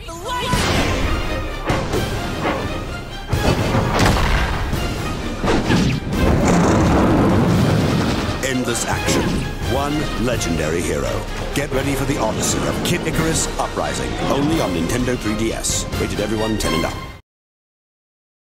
The light! Endless action. One legendary hero. Get ready for the odyssey of Kid Icarus Uprising. Only on Nintendo 3DS. Rated everyone 10 and up.